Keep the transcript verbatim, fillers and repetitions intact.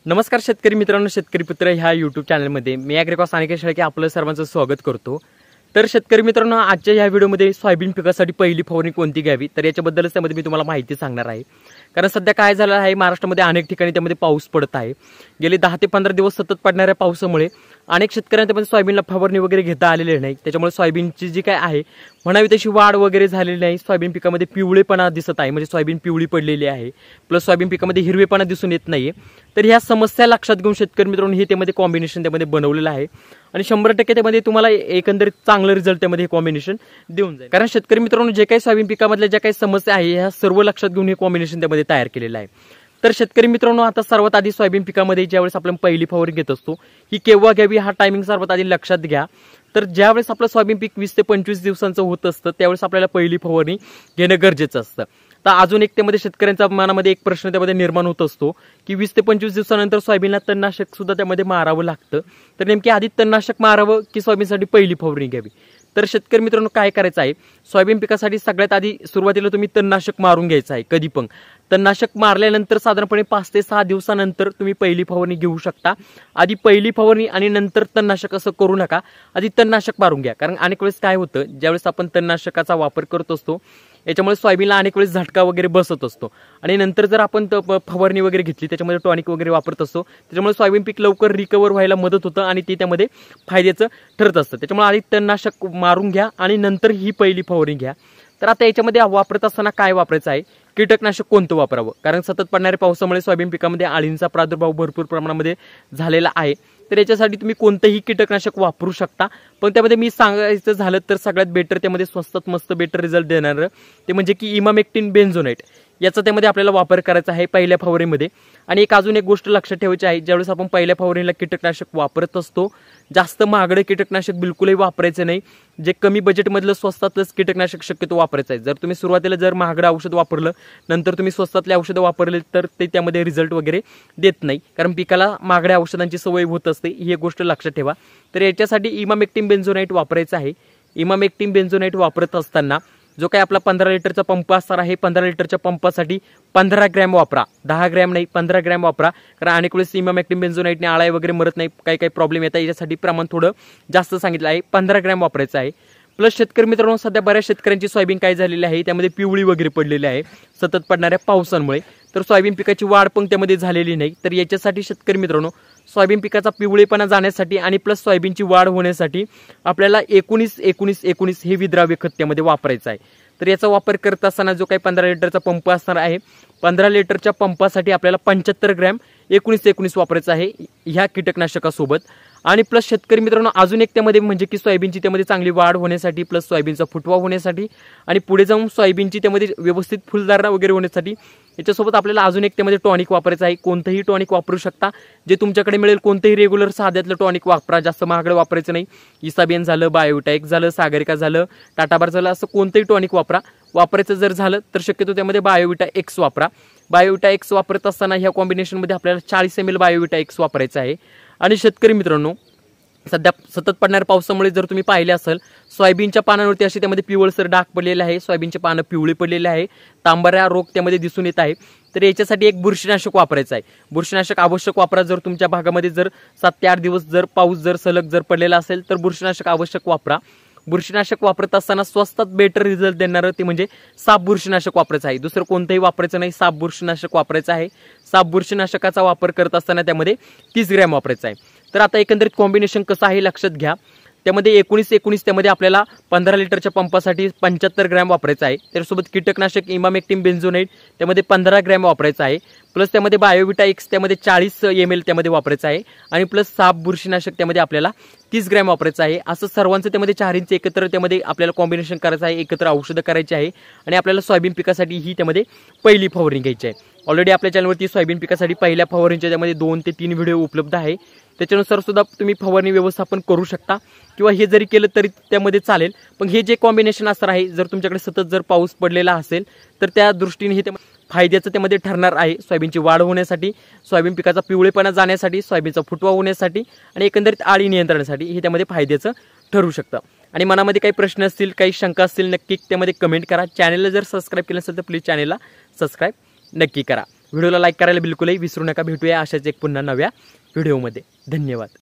नमस्कार शेतकरी मित्रांनो, शेतकरी पुत्र ह्या यूट्यूब चॅनलमध्ये मी ॲग्रिकॉस अनिकेत शेळके आपलं सर्वांचं स्वागत करतो। तर शेतकरी मित्रांनो, आजच्या ह्या व्हिडिओमध्ये सोयाबीन पिकासाठी पहिली फवारणी कोणती घ्यावी तर याच्याबद्दलच त्यामध्ये मी तुम्हाला माहिती सांगणार आहे। कारण सध्या काय झालं आहे, महाराष्ट्रामध्ये अनेक ठिकाणी त्यामध्ये पाऊस पडत आहे। गेले दहा ते पंधरा दिवस सतत पडणाऱ्या पावसामुळे अनेक शेतकऱ्यांमध्ये सोयाबीनला फवारणी वगैरे घेता आलेली नाही। त्याच्यामुळे सोयाबीनची जी काय आहे म्हणावी तशी वाढ वगैरे झालेली नाही। सोयाबीन पिकामध्ये पिवळेपणा दिसत आहे, म्हणजे सोयाबीन पिवळी पडलेली आहे, प्लस सोयाबीन पिकामध्ये हिरवेपणा दिसून येत नाहीये। तर ह्या समस्या लक्षात घेऊन शेतकरी मित्रांनो हे त्यामध्ये कॉम्बिनेशन त्यामध्ये बनवलेलं आहे आणि शंभर टक्के त्यामध्ये तुम्हाला एकंदरीत चांगलं रिझल्ट त्यामध्ये हे कॉम्बिनेशन देऊन जाईल। कारण शेतकरी मित्रांनो, जे काही सोयाबीन पिकामधल्या ज्या काही समस्या आहे ह्या सर्व लक्षात घेऊन हे कॉम्बिनेशन त्यामध्ये तयार केलेलं आहे। तर शेतकरी मित्रांनो, आता सर्वात आधी सोयाबीन पिकामध्ये ज्यावेळेस आपण पहिली फवारणी घेत असतो ही केव्हा घ्यावी हा टायमिंग सर्वात आधी लक्षात घ्या। तर ज्यावेळेस आपलं सोयाबीन पीक वीस ते पंचवीस दिवसांचं होत असतं त्यावेळेस आपल्याला पहिली फवारणी घेणं गरजेचं असतं। तर अजून एक त्यामध्ये शेतकऱ्यांच्या मनामध्ये एक प्रश्न त्यामध्ये निर्माण होत असतो की वीस ते पंचवीस दिवसानंतर सोयाबीनला तणनाशक सुद्धा त्यामध्ये मारावं लागतं, तर नेमकी आधी तणनाशक मारावं की सोयाबीनसाठी पहिली फवारणी घ्यावी। तर शेतकरी मित्रांनो, काय करायचं आहे, सोयाबीन पिकासाठी सगळ्यात आधी सुरुवातीला तुम्ही तणनाशक मारून घ्यायचं आहे। कधी पण तणनाशक मारल्यानंतर साधारणपणे पाच ते सहा दिवसानंतर तुम्ही पहिली फवारणी घेऊ शकता। आधी पहिली फवारणी आणि नंतर तणनाशक असं करू नका, आधी तणनाशक मारून घ्या। कारण अनेक वेळेस काय होतं, ज्यावेळेस आपण तणनाशकाचा वापर करत असतो याच्यामुळे सोयाबीनला अनेक वेळेस झटका वगैरे बसत असतो आणि नंतर जर आपण फवारणी वगैरे घेतली त्याच्यामध्ये टॉनिक वगैरे वापरत असतो त्याच्यामुळे सोयाबीन पीक लवकर रिकवर व्हायला मदत होतं आणि ती त्यामध्ये फायद्याचं ठरत असतं। त्याच्यामुळे आधी तणनाशक मारून घ्या आणि नंतर ही पहिली फवारणी घ्या। तर आता याच्यामध्ये वापरत असताना काय वापरायचं आहे, कीटकनाशक कोणतं वापरावं, कारण सतत पडणाऱ्या पावसामुळे सोयाबीन पिकामध्ये अळींचा प्रादुर्भाव भरपूर प्रमाणामध्ये झालेला आहे। तर याच्यासाठी तुम्ही कोणतंही कीटकनाशक वापरू शकता, पण त्यामध्ये मी सांगायचं झालं तर सगळ्यात बेटर त्यामध्ये स्वस्तात मस्त बेटर रिझल्ट देणारं ते म्हणजे की इमामेक्टिन बेन्झोनेट याचा त्यामध्ये आपल्याला वापर करायचा आहे पहिल्या फवारणीमध्ये। आणि एक अजून एक गोष्ट लक्षात ठेवायची आहे, ज्यावेळेस आपण पहिल्या फवारणीला कीटकनाशक वापरत असतो जास्त महागडे कीटकनाशक बिलकुलही वापरायचं नाही, जे कमी बजेटमधलं स्वस्तातलंच कीटकनाशक शक्यतो वापरायचं आहे। जर तुम्ही सुरुवातीला जर महागडं औषध वापरलं नंतर तुम्ही स्वस्तातले औषधं वापरले तर ते त्यामध्ये रिझल्ट वगैरे देत नाही, कारण पिकाला महागड्या औषधांची सवय होत असते, ही एक गोष्ट लक्षात ठेवा। तर याच्यासाठी इमामेक्टिन बेन्झोनेट वापरायचं आहे। इमामेक्टिन बेन्झोनेट वापरत असताना जो काही आपला पंधरा लिटरचा पंप असणार आहे, पंधरा लिटरच्या पंपासाठी पंधरा ग्रॅम वापरा, दहा ग्रॅम नाही पंधरा ग्रॅम वापरा। कारण अनेक वेळेस इमामेक्टिन बेन्झोनेटने आळाई वगैरे मरत नाही, काही काही प्रॉब्लेम येतात, याच्यासाठी प्रमाण थोडं जास्त सांगितलं आहे, पंधरा ग्रॅम वापरायचं आहे। प्लस शेतकरी मित्रांनो, सध्या बऱ्याच शेतकऱ्यांची सोयाबीन काय झालेली आहे त्यामध्ये पिवळी वगैरे पडलेली आहे सतत पडणाऱ्या पावसांमुळे, तर सोयाबीन पिकाची वाढ पण त्यामध्ये झालेली नाही। तर याच्यासाठी शेतकरी मित्रांनो, सोयाबीन पिकाचा पिवळेपणा जाण्यासाठी आणि प्लस सोयाबीनची वाढ होण्यासाठी आपल्याला एकोणीस एकोणीस एकोणीस हे विद्राव्य खत त्यामध्ये वापरायचं आहे। तर याचा वापर करत असताना जो काही पंधरा लिटरचा पंप असणार आहे, पंधरा लिटरच्या पंपासाठी आपल्याला पंच्याहत्तर ग्रॅम एकोणीस एकोणीस वापरायचं आहे ह्या कीटकनाशकासोबत। आणि प्लस शेतकरी मित्रांनो, अजून एक त्यामध्ये म्हणजे की सोयाबीनची त्यामध्ये चांगली वाढ होण्यासाठी प्लस सोयाबीनचा फुटवा होण्यासाठी आणि पुढे जाऊन सोयाबीनची त्यामध्ये व्यवस्थित फुलधारणा वगैरे होण्यासाठी याच्यासोबत आपल्याला अजून एक त्यामध्ये टॉनिक वापरायचं आहे। कोणतंही टॉनिक वापरू शकता, जे तुमच्याकडे मिळेल कोणतंही रेग्युलर साध्यातलं टॉनिक वापरा, जास्त महागडं वापरायचं नाही। इसाबियन झालं, बायोटाईक झालं, सागरिका झालं, टाटाबार झालं, असं कोणतंही टॉनिक वापरा। वापरायचं जर झालं तर शक्यतो त्यामध्ये बायोविटा एक्स वापरा। बायोविटा एक्स वापरत असताना ह्या कॉम्बिनेशनमध्ये आपल्याला चाळीस एम एल बायोविटा एक्स वापरायचं आहे। आणि शेतकरी मित्रांनो, सध्या सतत पडणाऱ्या पावसामुळे जर तुम्ही पाहिले असेल सोयाबीनच्या पानांवरती असे त्यामध्ये पिवळसर डाग पडलेले आहे, सोयाबीनचे पानं पिवळी पडलेले आहे, तांबऱ्या रोग त्यामध्ये दिसून येत आहे। तर याच्यासाठी एक बुरशीनाशक वापरायचं आहे। बुरशीनाशक आवश्यक वापरा, जर तुमच्या भागामध्ये जर सात ते आठ दिवस जर पाऊस जर सलग जर पडलेला असेल तर बुरशीनाशक आवश्यक वापरा। बुरशीनाशक वापरत असताना स्वस्तात बेटर रिझल्ट देणारं ते म्हणजे साप बुरशीनाशक वापरायचं आहे, दुसरं कोणतंही वापरायचं नाही, साप बुरशीनाशक वापरायचं आहे। साप बुरशीनाशकाचा वापर करत असताना त्यामध्ये तीस ग्रॅम वापरायचं आहे। तर आता एकंदरीत कॉम्बिनेशन कसं आहे लक्षात घ्या, त्यामध्ये एकोणीस एकोणीस त्यामध्ये आपल्याला पंधरा लिटरच्या पंपासाठी पंच्याहत्तर ग्रॅम वापरायचं आहे। त्यासोबत कीटकनाशक इमामेक्टिन बेन्झोनेट त्यामध्ये पंधरा ग्रॅम वापरायचं आहे, प्लस त्यामध्ये बायोविटा एक्स त्यामध्ये चाळीस एम एल त्यामध्ये वापरायचं आहे आणि प्लस साप बुरशीनाशक त्यामध्ये आपल्याला तीस ग्रॅम वापरायचं आहे। असं सर्वांचं त्यामध्ये चारींचं एकत्र त्यामध्ये आपल्याला कॉम्बिनेशन करायचं आहे, एकत्र औषधं करायची आहे आणि आपल्याला सोयाबीन पिकासाठी ही त्यामध्ये पहिली फवारणी घ्यायची आहे। ऑलरेडी आपल्या चॅनलवरती सोयाबीन पिकासाठी पहिल्या फवारणीच्या त्यामध्ये दोन ते तीन व्हिडिओ उपलब्ध आहे, त्याच्यानुसार सुद्धा तुम्ही फवारणी व्यवस्थापन करू शकता किंवा हे जरी केलं तरी त्यामध्ये चालेल। पण हे जे कॉम्बिनेशन असणार आहे, जर तुमच्याकडे सतत जर पाऊस पडलेला असेल तर त्या दृष्टीने हे फायद्याचं त्यामध्ये ठरणार आहे। सोयाबीनची वाढ होण्यासाठी, सोयाबीन पिकाचा पिवळेपणा जाण्यासाठी, सोयाबीनचा फुटवा होण्यासाठी आणि एकंदरीत आळी नियंत्रणासाठी हे त्यामध्ये फायद्याचं ठरू शकतं। आणि मनामध्ये काही प्रश्न असतील, काही शंका असतील, नक्की त्यामध्ये कमेंट करा। चॅनलला जर सबस्क्राईब केलं असेल तर प्लीज चॅनलला सबस्क्राईब नक्की करा। व्हिडिओला लाईक करायला बिलकुलही विसरू नका. भेटूया अशाच एक पुन्हा नव्या व्हिडिओमध्ये. धन्यवाद.